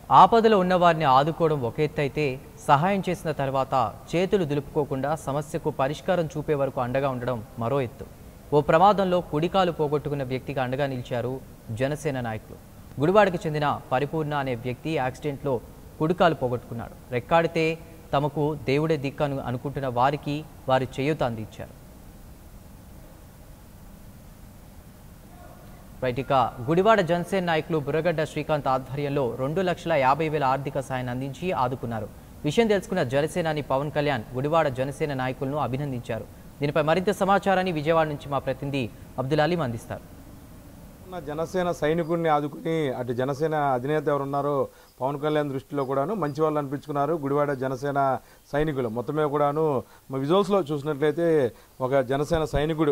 ఆపదలో ఉన్నవారిని ఆదుకోవడం ఒక ఎత్తైతే సహాయం చేసిన తర్వాత చేతులు దులుపుకోకుండా సమస్యకు పరిష్కారం చూపే వరకు అండగా ఉండడం మరో ఎత్తు. ఓ ప్రమాదంలో కుడికాలు పోగొట్టుకున్న వ్యక్తికి అండగా నిలిచారు జనసేన నాయకులు. గుడివాడకు చెందిన పరిపూర్ణ అనే వ్యక్తి యాక్సిడెంట్లో కుడికాలు పోగొట్టుకున్నాడు. రెక్కాడితే తమకు దేవుడే దిక్కను అనుకుంటున్న వారికి వారి చేయూత అందించారు. ఇక గుడివాడ జనసేన నాయకులు బుర్రగడ్డ శ్రీకాంత్ ఆధ్వర్యంలో 2,50,000 ఆర్థిక సాయాన్ని అందించి ఆదుకున్నారు. విషయం తెలుసుకున్న జనసేనాని పవన్ కళ్యాణ్ గుడివాడ జనసేన నాయకులను అభినందించారు. దీనిపై మరింత సమాచారాన్ని విజయవాడ నుంచి మా ప్రతినిధి అబ్దుల్ అలీం అందిస్తారు. జనసేన సైనికుడిని ఆదుకుని అటు జనసేన అధినేత ఎవరున్నారో పవన్ కళ్యాణ్ దృష్టిలో కూడాను మంచి వాళ్ళు అనిపించుకున్నారు గుడివాడ జనసేన సైనికులు. మొత్తమే కూడాను విజువల్స్లో చూసినట్లయితే ఒక జనసేన సైనికుడు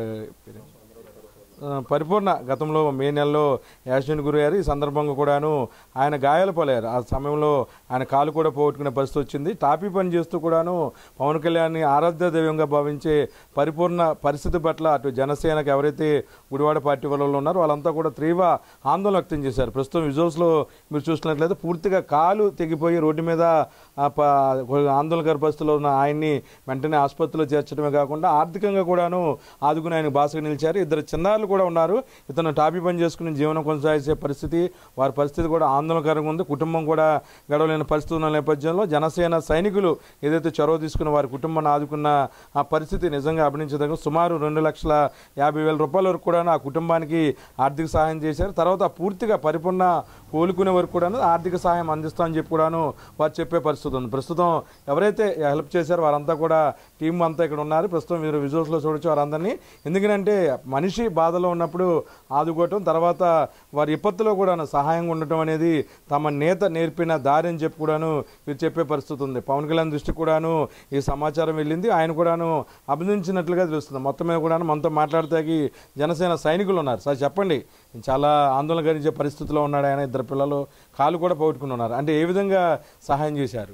పరిపూర్ణ గతంలో మే నెలలో యాక్సిడెంట్ గురయ్యారు. ఈ సందర్భంగా కూడాను ఆయన గాయాలు పాలయ్యారు. ఆ సమయంలో ఆయన కాలు కూడా పోగొట్టుకునే పరిస్థితి వచ్చింది. టాపీ పని చేస్తూ కూడాను పవన్ కళ్యాణ్ని ఆరాధ్య దైవంగా భావించే పరిపూర్ణ పరిస్థితి పట్ల అటు జనసేనకు ఎవరైతే గుడివాడ పార్టీ వాళ్ళు ఉన్నారో వాళ్ళంతా కూడా తీవ్ర ఆందోళన వ్యక్తం చేశారు. ప్రస్తుతం విజువల్స్లో మీరు చూసినట్లయితే పూర్తిగా కాలు తెగిపోయి రోడ్డు మీద ఆందోళనకర పరిస్థితిలో ఉన్న ఆయన్ని వెంటనే ఆసుపత్రిలో చేర్చడమే కాకుండా ఆర్థికంగా కూడాను ఆదుకుని ఆయన బాసగా నిలిచారు. ఇద్దరు చిన్నారులు కూడా ఉన్నారు. ఇతను టాపీ పని చేసుకుని జీవనం కొనసాగించే పరిస్థితి, వారి పరిస్థితి కూడా ఆందోళనకరంగా ఉంది. కుటుంబం కూడా గడవలేని పరిస్థితి ఉన్న నేపథ్యంలో జనసేన సైనికులు ఏదైతే చొరవ తీసుకుని వారి కుటుంబాన్ని ఆదుకున్న ఆ పరిస్థితి నిజంగా అభినందించదగ్గ. సుమారు 2,50,000 రూపాయల వరకు కూడా ఆ కుటుంబానికి ఆర్థిక సహాయం చేశారు. తర్వాత పూర్తిగా పరిపూర్ణ కోలుకునే వరకు కూడా ఆర్థిక సహాయం అందిస్తామని చెప్పి కూడాను వారు చెప్పే పరిస్థితి ఉంది. ప్రస్తుతం ఎవరైతే హెల్ప్ చేశారో వారంతా కూడా టీం అంతా ఇక్కడ ఉన్నారు. ప్రస్తుతం మీరు విజువల్స్లో చూడొచ్చు వారందరినీ. ఎందుకంటే మనిషి బాధలో ఉన్నప్పుడు ఆదుకోవటం, తర్వాత వారి విపత్తులో కూడా సహాయంగా ఉండటం అనేది తమ నేత నేర్పిన దారి అని చెప్పి కూడాను మీరు చెప్పే పరిస్థితి ఉంది. పవన్ కళ్యాణ్ దృష్టికి కూడాను ఈ సమాచారం వెళ్ళింది. ఆయన కూడాను అభినందించినట్లుగా తెలుస్తుంది. మొత్తం మీద కూడా మనతో మాట్లాడతాకి జనసేన సైనికులు ఉన్నారు. సార్ చెప్పండి, చాలా ఆందోళన కలిగించే పరిస్థితిలో ఉన్నాడు ఆయన. ఇద్దరు పిల్లలు కాలు కూడా పోగొట్టుకుని ఉన్నారు. అంటే ఏ విధంగా సహాయం చేశారు?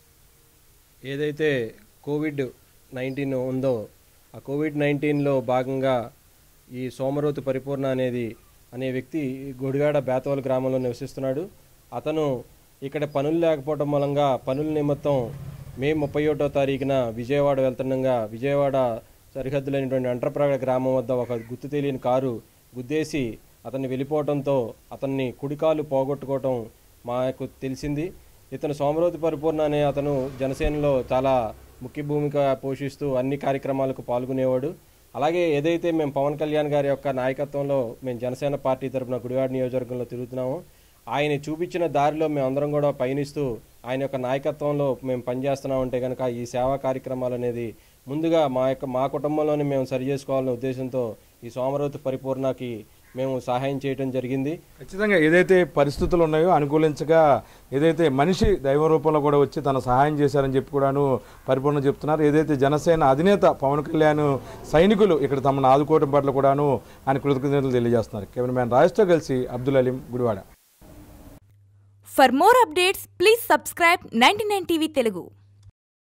ఏదైతే కోవిడ్-19 ఉందో ఆ కోవిడ్-19లో భాగంగా ఈ సోమరోతు పరిపూర్ణ అనే వ్యక్తి గుడివాడ బేతవాల గ్రామంలో నివసిస్తున్నాడు. అతను ఇక్కడ పనులు లేకపోవడం మూలంగా పనుల నిమిత్తం మే 31వ తారీఖున విజయవాడ వెళ్తుండగా విజయవాడ సరిహద్దులైనటువంటి అంటర్ప్రాగ గ్రామం వద్ద ఒక గుర్తు తెలియని కారు గుద్దేసి అతన్ని వెళ్ళిపోవడంతో అతన్ని కుడికాలు పోగొట్టుకోవటం మాకు తెలిసింది. ఇతను సోమరోతు పరిపూర్ణ అనే అతను జనసేనలో చాలా ముఖ్య భూమిక పోషిస్తూ అన్ని కార్యక్రమాలకు పాల్గొనేవాడు. అలాగే ఏదైతే మేము పవన్ కళ్యాణ్ గారి యొక్క నాయకత్వంలో మేము జనసేన పార్టీ తరఫున గుడివాడ నియోజకవర్గంలో తిరుగుతున్నామో ఆయన చూపించిన దారిలో మేము అందరం కూడా పయనిస్తూ ఆయన యొక్క నాయకత్వంలో మేము పనిచేస్తున్నామంటే కనుక ఈ సేవా కార్యక్రమాలు అనేది ముందుగా మా కుటుంబంలోనే మేము సరి చేసుకోవాలనే ఉద్దేశంతో ఈ సోమరోతు పరిపూర్ణకి మేము సహాయం చేయడం జరిగింది. ఖచ్చితంగా ఏదైతే పరిస్థితులు ఉన్నాయో అనుకూలించగా ఏదైతే మనిషి దైవ రూపంలో కూడా వచ్చి తన సహాయం చేశారని చెప్పి కూడాను పరిపూర్ణ చెప్తున్నారు. ఏదైతే జనసేన అధినేత పవన్ కళ్యాణ్ సైనికులు ఇక్కడ తమను ఆదుకోవడం పట్ల కూడాను ఆయన కృతజ్ఞతలు తెలియజేస్తున్నారు. కెమెరామ్యాన్ రాజేష్తో కలిసి Abdul Aleem, Gudivada. For more updates, please subscribe 99 TV Telugu.